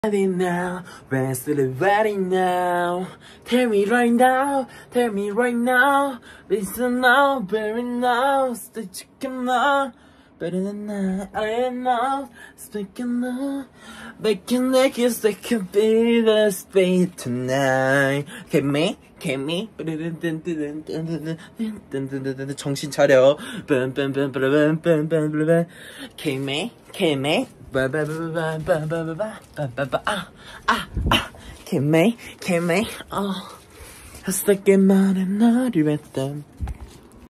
Ready now, where's the ready now? Tell me right now, tell me right now. Listen now, very now, stay chicken now. Better than that, I know, speaking now. Making like you they could be the space tonight. Can me? 정신 차려. Can me? Can me? Can me? Oh, hasta que madre no